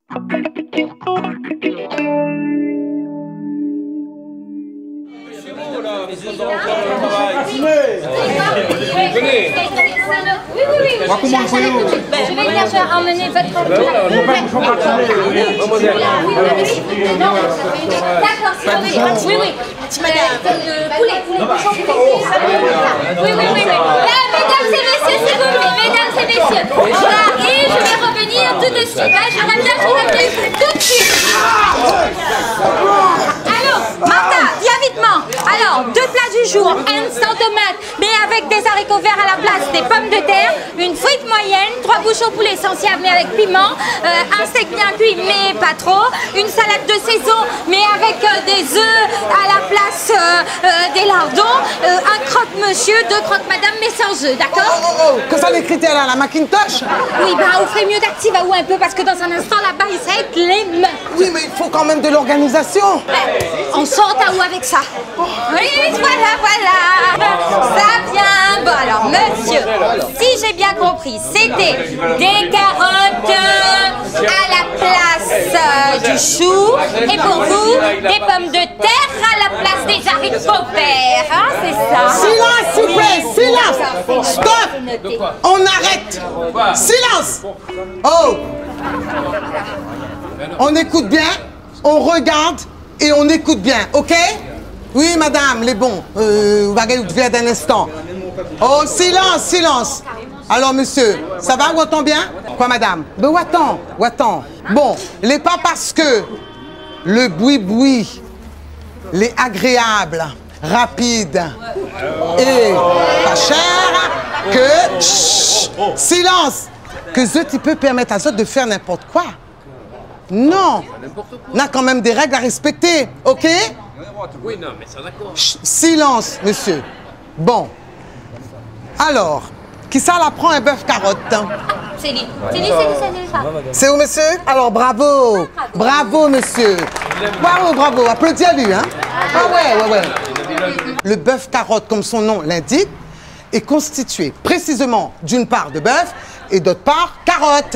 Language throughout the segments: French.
Je vais bien emmener votre D'accord, oui, oui. Poulet. Oui. Mesdames et messieurs, s'il vous plaît, mesdames et messieurs. J'arrive, je vais revenir tout de suite. Je reviens tout de suite. Allô, Martha, viens vitement. Alors, 2 plats du jour, un sans tomate, mais avec des haricots verts à la place, des pommes de terre, une frite moyenne, 3 bouches au poulet essentiel mais avec piment, un steak bien cuit mais pas trop, une salade de saison mais avec des œufs à la place des lardons, un croque-monsieur, 2 croque-madame mais sans œufs, d'accord? Que ça les critères là, la Macintosh? Oui, bah on ferait mieux d'activer ou un peu parce que dans un instant là-bas il va être les mains. Oui, mais il faut quand même de l'organisation. On sort à où avec ça? Oui, voilà. Ça vient. Bon alors, monsieur, si j'ai bien compris, c'était des carottes à la place du chou et pour vous, des pommes de terre à la place des haricots verts. Hein, c'est ça? Silence, s'il vous plaît, silence. Stop. On arrête. Silence. Oh. On écoute bien, on regarde et on écoute bien, ok? Oui, madame, les bons. Vous allez d'un instant. Oh, silence. Alors, monsieur, ça va, ou attend bien? Quoi, madame? Ben, ou attend. Bon, les pas parce que le boui-boui, les agréables, rapides et pas cher, que... Chut, silence! Que ce tu peux permettre à eux de faire n'importe quoi. Non, on a quand même des règles à respecter, ok? Oui, non, mais ça d'accord. Silence, monsieur. Bon. Alors, qui ça la prend un bœuf carotte? C'est lui. C'est où, monsieur? Alors, bravo, monsieur. Bravo. Applaudis à lui, hein? Ah ouais. Le bœuf carotte, comme son nom l'indique, est constitué précisément d'une part de bœuf et d'autre part carotte.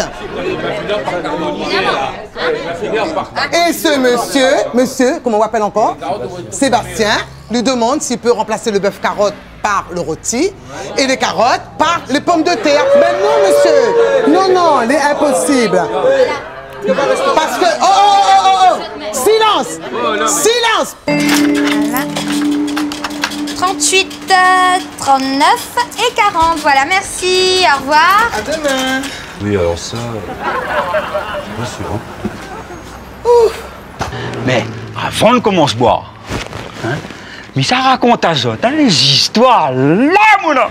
Et ce monsieur, comment on l'appelle encore? Sébastien, lui demande s'il peut remplacer le bœuf carotte par le rôti et les carottes par les pommes de terre. Mais non, monsieur, non, il est impossible. Parce que... Oh! Silence! 38, 39 et 40. Voilà, merci. Au revoir. À demain. Oui, alors ça... Bien sûr. Mais avant de commencer à boire, hein, mais ça raconte à Zot, hein, les histoires, là, mouna.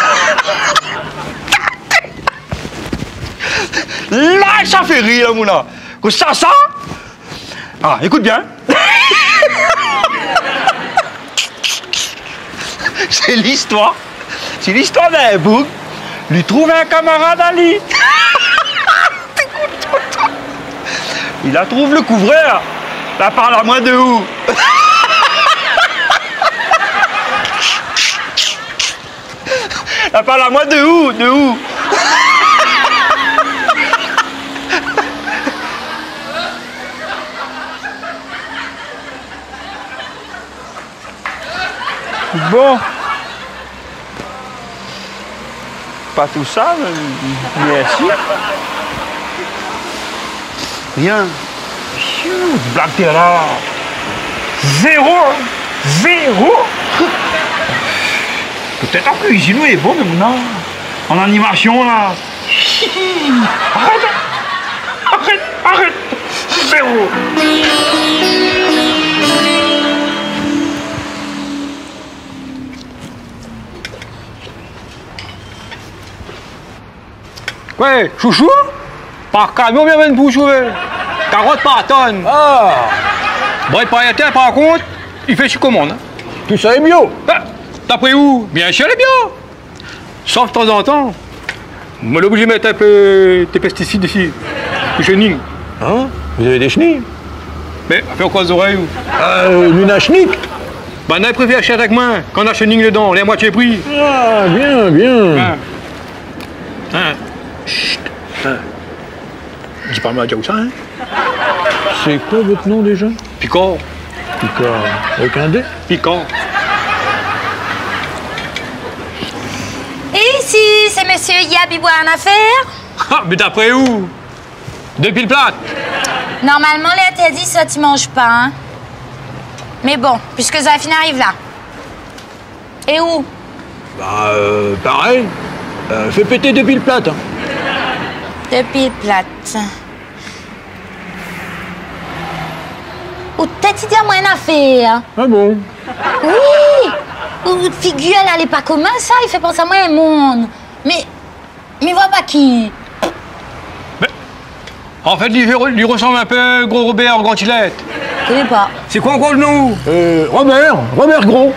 Là, ça fait rire, là, mouna. Que ça. Ah, écoute bien. C'est l'histoire d'un bouc. Lui trouve un camarade Ali. Il la trouve le couvreur. La parle à moins de où? La parle à moi de où? Bon. Pas tout ça, mais si. Rien. Blague t'es là. Zéro. Peut-être en cuisine, il est bon, mais non. En animation, là. Arrête. Zéro. Ouais, chouchou, par camion, bien même pour sauver. Carotte par tonne. Ah! Bon, propriétaire, par contre, il fait sur commande. Tout ça est bio. Ah, t'as pris où? Bien sûr, les bio. Sauf de temps en temps. On est obligé de mettre un peu des pesticides ici. Du chenille. Hein? Vous avez des chenilles? Mais, fais quoi aux oreilles? Une chenille? Bah, on a préféré acheter avec moi. Quand on a chenille dedans, on est à moitié prix. Ah, bien. Hein. Chut. J'ai pas mal à dire où ça, hein? C'est quoi votre nom déjà? Picard. Picard. Avec un D? Piquant. Et ici, c'est monsieur Yab, il boit un affaire? Ah, mais d'après où? Depuis le plat. Normalement, les interdits, ça, tu manges pas, hein? Mais bon, puisque Zafine arrive là. Et où? Bah, pareil. Fais péter depuis le plat. Hein. Depuis le plat. Ou t'as-tu dit à moi une affaire? Ah bon? Oui! Ou figure, elle est pas commun, ça, il fait penser à moi un monde. Mais vois pas qui? En fait, lui ressemble un peu à Gros Robert en Grantilette. Je connais pas. C'est quoi encore le nom? Robert Gros.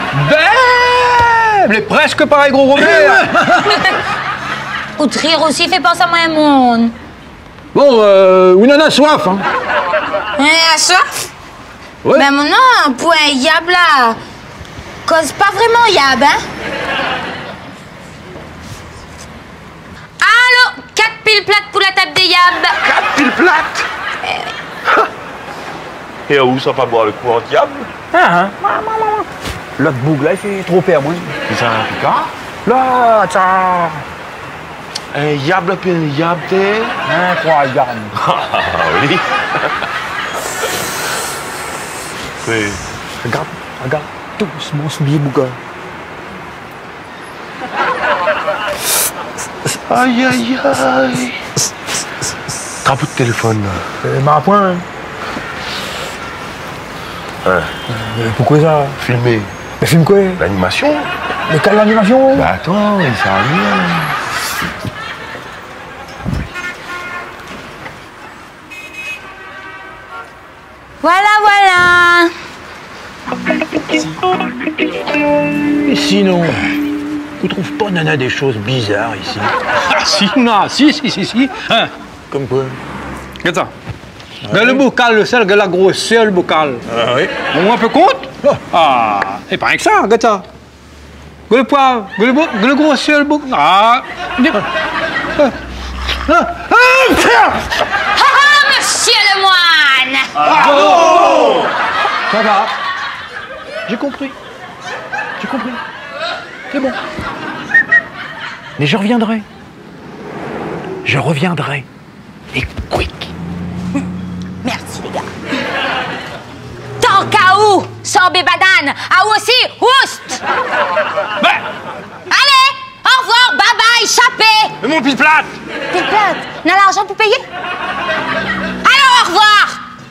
Ben, mais presque pareil Gros Robert. Ou rire aussi fait penser à moi un monde. Bon, une nana soif, hein. À soif? Ouais. Ben mon nom, pour un Yab là, cause pas vraiment Yab, hein? Allô, 4 piles plates pour la table des Yab. 4 piles plates. Et où ça va boire le coup en diable? L'autre boug là, il fait trop peur, moi. C'est ça un picard? Là, ça. Un diable puis un diable, t'es... Incroyable. Ah oui. Oui. Regarde, doucement, soulier, bouga. Aïe, aïe, aïe. T'as un bout de téléphone, là. Ma point. Hein? Pourquoi ça? Filmé. Mais filme quoi? L'animation? Le cas de l'animation? Bah attends, il s'est arrivé. Voilà. Et sinon, vous trouvez pas, Nana, des choses bizarres ici? Ah, si, non, si. Hein? Comme quoi? Regarde ça. Regarde le bocal, le sel, regarde la grosseur, le bocal. Ah oui? Au moins un peu compte? Ah, et pas rien que ça, regarde ça. Regarde le poivre, regarde le grosseur, le bocal. Ah, Monsieur le moine! Ça va. J'ai compris. C'est bon. Mais je reviendrai. Et quick. Merci, les gars. Tant qu'à où, sans bébadane, à où aussi, oust! Allez, au revoir, bye bye, échappé! mais mon pile plate! T'es plate, n'a l'argent pour payer? Alors, au revoir!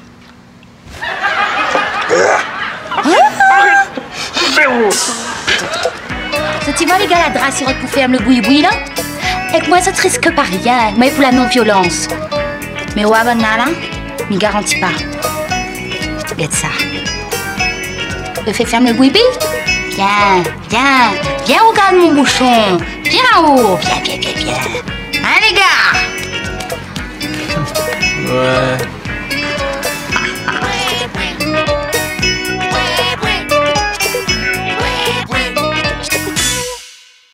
Ça, tu vois, les gars, la drasse, ils pour faire le boui-boui, là? Avec moi, ça te risque pas rien, mais pour la non-violence. Mais ouais, ben là, m'y garantis pas. Regarde ça. Je fais fermer le boui-boui? Viens, regarde mon bouchon. Viens en haut, viens. Hein, les gars? Ouais.